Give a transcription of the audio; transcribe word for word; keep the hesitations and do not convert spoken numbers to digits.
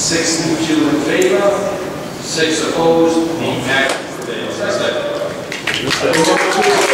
Six to two in favor, six opposed, the act prevails.